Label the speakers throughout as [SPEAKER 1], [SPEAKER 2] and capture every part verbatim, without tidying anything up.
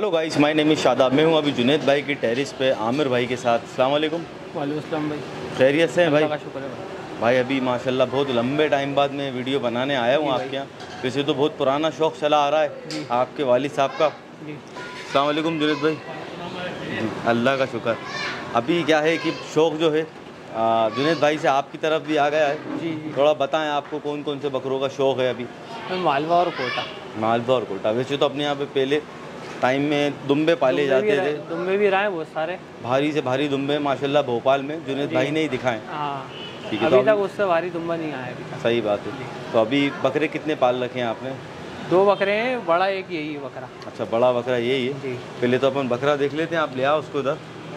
[SPEAKER 1] Hello guys, my name is Shadab. मैं हूं अभी जुनैद भाई की टेरिस पे आमिर भाई के साथ। अस्सलाम वालेकुम।
[SPEAKER 2] वालेकुम अस्सलाम भाई।
[SPEAKER 1] खैरियत से हैं भाई?
[SPEAKER 2] का शुक्र है भाई।
[SPEAKER 1] भाई अभी माशाल्लाह बहुत लंबे टाइम बाद मैं वीडियो बनाने आया हूं आपके यहाँ। वैसे तो बहुत पुराना शौक़ चला आ रहा है आपके वालिद साहब का।
[SPEAKER 2] जी
[SPEAKER 1] अस्सलाम वालेकुम जुनैद भाई। जी अल्लाह का शुक्र। अभी क्या है कि शौक़ जो है जुनैद भाई से आपकी तरफ भी आ गया है।
[SPEAKER 2] जी जी
[SPEAKER 1] थोड़ा बताएं आपको कौन कौन से बकरों का शौक़ है अभी?
[SPEAKER 2] मालवा और कोटा।
[SPEAKER 1] मालवा और कोटा। वैसे तो अपने यहाँ पे पहले टाइम में दुम्बे पाले जाते थे।
[SPEAKER 2] दुम्बे भी रहे बहुत सारे,
[SPEAKER 1] भारी से भारी दुम्बे माशाल्लाह भोपाल में जुनैद भाई ने ही दिखाए।
[SPEAKER 2] हाँ
[SPEAKER 1] ठीक है,
[SPEAKER 2] अभी
[SPEAKER 1] तो
[SPEAKER 2] तक उससे भारी दुम्बा नहीं आया अभी तक।
[SPEAKER 1] सही बात है। तो अभी बकरे कितने पाल रखे हैं आपने?
[SPEAKER 2] दो बकरे हैं, बड़ा एक यही है बकरा।
[SPEAKER 1] अच्छा, बड़ा बकरा यही है
[SPEAKER 2] जी।
[SPEAKER 1] पहले तो अपन बकरा देख लेते हैं, आप ले आओ उसको इधर।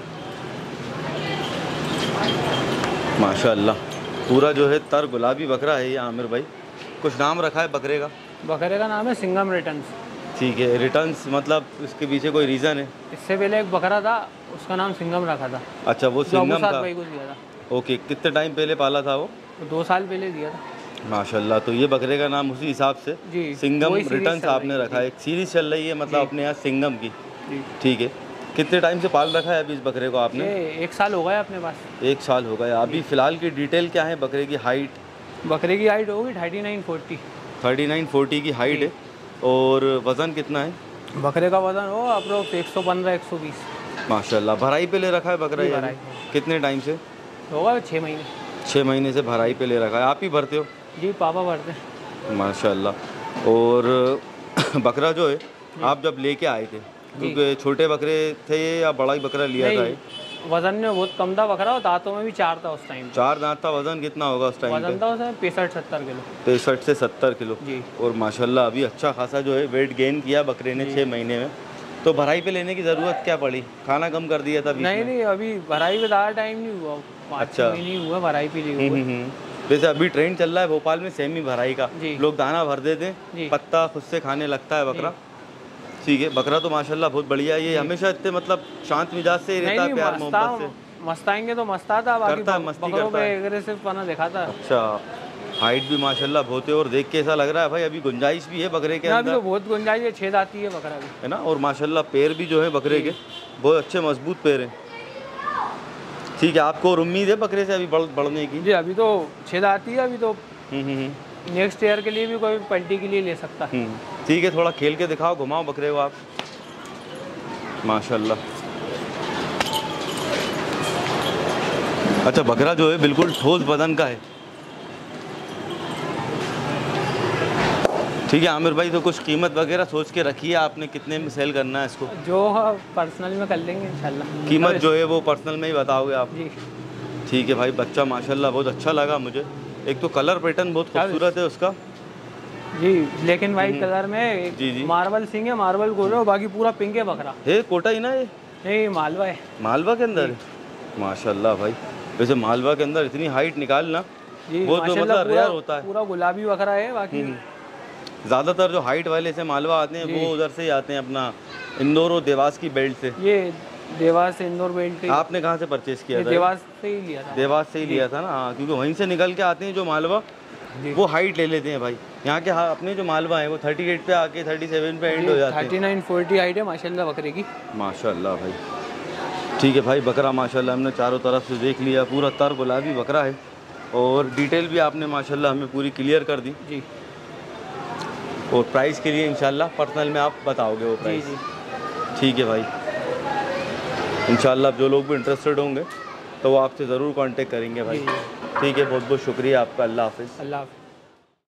[SPEAKER 1] माशाल्लाह पूरा जो है तर गुलाबी बकरा है ये आमिर भाई। कुछ नाम रखा है बकरे का?
[SPEAKER 2] बकरे का नाम है सिंघम रिटर्न्स।
[SPEAKER 1] ठीक है, रिटर्न्स मतलब इसके पीछे कोई रीज़न है?
[SPEAKER 2] इससे पहले एक बकरा था, उसका नाम सिंघम रखा था।
[SPEAKER 1] अच्छा, वो सिंघम था।
[SPEAKER 2] भाई को दिया था।
[SPEAKER 1] ओके, कितने टाइम पहले पाला था वो?
[SPEAKER 2] दो साल पहले दिया था।
[SPEAKER 1] माशाल्लाह, तो ये बकरे का नाम उसी हिसाब से
[SPEAKER 2] जी
[SPEAKER 1] सिंघम रिटर्न्स आपने रखा है। एक सीरीज चल रही है मतलब अपने यहाँ सिंघम की। ठीक है, कितने टाइम से पाल रखा है अभी इस बकरे को आपने?
[SPEAKER 2] एक साल हो गया अपने पास।
[SPEAKER 1] एक साल हो गया। अभी फ़िलहाल की डिटेल क्या है बकरे की? हाइट?
[SPEAKER 2] बकरे की हाइट होगी thirty nine forty.
[SPEAKER 1] Thirty nine forty की हाइट है। और वज़न कितना है
[SPEAKER 2] बकरे का? वज़न हो अप्रोक्स एक सौ पंद्रह एक सौ बीस।
[SPEAKER 1] माशाल्लाह। भराई पे ले रखा है बकरा ये?
[SPEAKER 2] भराई।
[SPEAKER 1] कितने टाइम से?
[SPEAKER 2] होगा छः महीने।
[SPEAKER 1] छः महीने से भराई पे ले रखा है। आप ही भरते हो?
[SPEAKER 2] जी पापा भरते हैं।
[SPEAKER 1] माशाल्लाह। और बकरा जो है आप जब लेके आए थे, क्योंकि छोटे बकरे थे या बड़ा ही बकरा लिया था?
[SPEAKER 2] वजन में बहुत कम था बकरा, और दांतों में भी चार था उस टाइम।
[SPEAKER 1] चार दांत था। वजन कितना होगा उस टाइम?
[SPEAKER 2] वजन था उसमें पैंसठ सत्तर किलो।
[SPEAKER 1] पैंसठ से सत्तर किलो
[SPEAKER 2] जी। और
[SPEAKER 1] माशाल्लाह अभी अच्छा खासा जो है वेट गेन किया बकरे ने छः महीने में। तो भराई पे लेने की ज़रूरत क्या पड़ी? खाना कम कर दिया था?
[SPEAKER 2] नहीं नहीं, अभी भराई पे ज़्यादा टाइम नहीं हुआ। अच्छा नहीं हुआ भराई पे लिए हुए।
[SPEAKER 1] वैसे अभी ट्रेंड चल रहा है भोपाल में सेमी भराई का। लोग दाना भर देते हैं, पत्ता खुद से खाने लगता है बकरा। ठीक है, बकरा तो माशाल्लाह बहुत बढ़िया है। ये हमेशा इतने मतलब शांत मिजाज से ही रहता है, प्यार मोहब्बत से।
[SPEAKER 2] मस्ताएंगे तो मस्ताता, बाकी
[SPEAKER 1] करता है, मस्ती करता है,
[SPEAKER 2] एग्रेसिव पना दिखाता है।
[SPEAKER 1] अच्छा, हाइट भी माशाल्लाह बहुत है। और देख के ऐसा लग रहा है भाई अभी गुंजाइश भी है बकरे के अंदर।
[SPEAKER 2] अभी तो बहुत गुंजाइश है, छेद आती है बकरा भी,
[SPEAKER 1] है ना। और माशाल्लाह पैर भी जो है बकरे के बहुत अच्छे मजबूत पैर हैं। ठीक है, आपको और उम्मीद है बकरे से अभी बढ़ बढ़ने की?
[SPEAKER 2] जी अभी तो छेद आती है। अभी तो नेक्स्ट ईयर के लिए भी कोई पलटी के लिए ले सकता है।
[SPEAKER 1] ठीक है, थोड़ा खेल के दिखाओ, घुमाओ बकरे को आप। माशाल्लाह। अच्छा, बकरा जो है बिल्कुल ठोस बदन का है। ठीक है आमिर भाई, तो कुछ कीमत वगैरह सोच के रखी है आपने, कितने में सेल करना है इसको?
[SPEAKER 2] जो पर्सनल में कर लेंगे इंशाल्लाह।
[SPEAKER 1] कीमत जो है वो पर्सनल में ही बताओगे आप?
[SPEAKER 2] जी।
[SPEAKER 1] ठीक है भाई, बच्चा माशाल्लाह बहुत अच्छा लगा मुझे। एक तो कलर पैटर्न बहुत खूबसूरत है उसका।
[SPEAKER 2] जी ब्लैक एंड वाइट कलर में। जी जी। मार्बल सिंह है, मार्बल गोरे, बाकी पूरा पिंक है बकरा।
[SPEAKER 1] है कोटा ही ना ये?
[SPEAKER 2] नहीं, मालवा है।
[SPEAKER 1] मालवा के अंदर है? माशाल्लाह भाई। वैसे मालवा के अंदर इतनी हाइट निकालना वो तो मतलब रेयर होता है।
[SPEAKER 2] पूरा गुलाबी बकरा है। बाकी
[SPEAKER 1] ज़्यादातर जो हाइट वाले से मालवा आते हैं वो उधर से ही आते हैं, अपना इंदौर और देवास की बेल्ट से।
[SPEAKER 2] ये देवास से इंदौर बेल्ट।
[SPEAKER 1] आपने कहाँ से परचेज किया था?
[SPEAKER 2] देवास से ही लिया था।
[SPEAKER 1] देवास से ही लिया था ना। हाँ, क्योंकि वहीं से निकल के आते हैं जो मालवा, वो हाइट ले लेते हैं भाई। यहाँ के हाँ अपने जो मालवा है वो थर्टी एट पे आके थर्टी सेवन पे एंड हो जाते हैं।
[SPEAKER 2] थर्टी नाइन फोर्टी हाइट है माशाल्लाह बकरे की।
[SPEAKER 1] माशाल्लाह भाई। ठीक है भाई, बकरा माशाल्लाह हमने चारों तरफ से देख लिया। पूरा तर गुलाबी बकरा है और डिटेल भी आपने माशाल्लाह हमें पूरी क्लियर कर दी।
[SPEAKER 2] जी।
[SPEAKER 1] और प्राइस के लिए इंशाल्लाह पर्सनल में आप बताओगे वो प्राइस? जी जी। ठीक है भाई, इंशाल्लाह जो लोग भी इंटरेस्टेड होंगे तो वो आपसे ज़रूर कांटेक्ट करेंगे भाई। ठीक है, बहुत बहुत शुक्रिया आपका। अल्लाह हाफ़िज़।
[SPEAKER 2] अल्लाह हाफ़िज़।